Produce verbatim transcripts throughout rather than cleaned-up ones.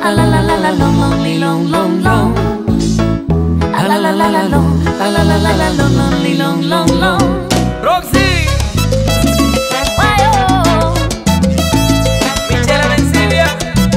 A la la la la long long li long long long. A la la la la long. A la la la la long long li long long long. Roxy, Guayo. Michelle Mencilla.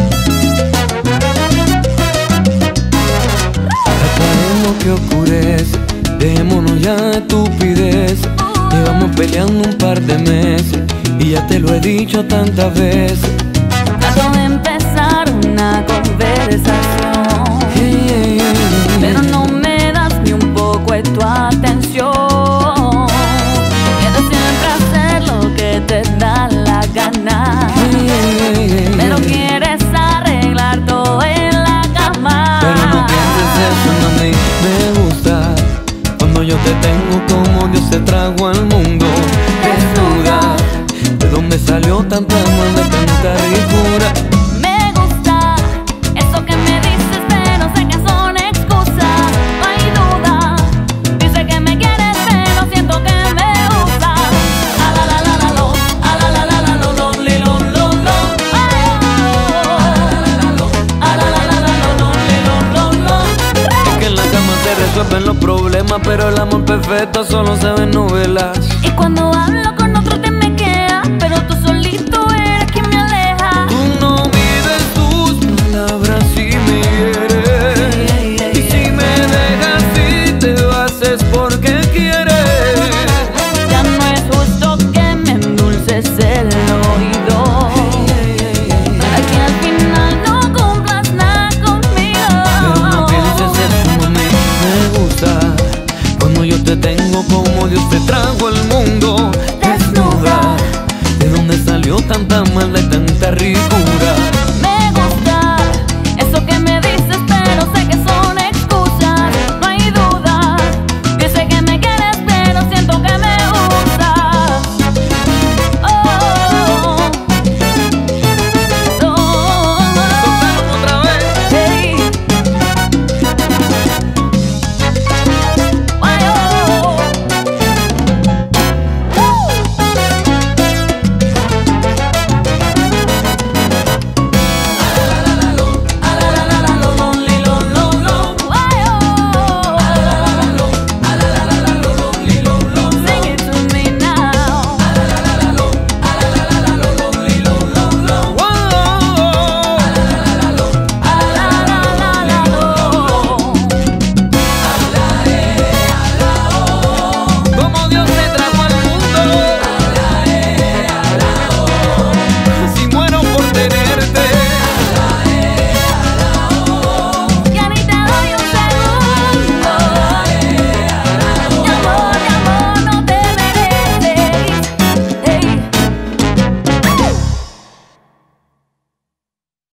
Apaguemos que oscurece, dejémonos ya de estupidez. Llevamos peleando un par de meses y ya te lo he dicho tantas veces. Trato de empezar una conversación, Hey, hey, hey, pero no me das ni un poco de tu atención. Quieres siempre hacer lo que te da la gana, hey, hey, hey, pero hey. quieres arreglar todo en la cama. Pero no pienses eso, no, a mí me gusta cuando yo te tengo como Dios te trajo al mundo. Desnuda, ¿de dónde salió tanta maldad, tanta ricura? Me gusta eso que me dices, pero sé que son excusas. No hay duda, dice que me quieres, pero siento que me usas. A la la la la lo, a la la la la lo, lo, li, lo, lo, lo. Ay, oh. A la la la la lo, lo, li, lo, lo, lo. Es que en la cama se resuelven los problemas, pero el amor perfecto solo se ve en novelas.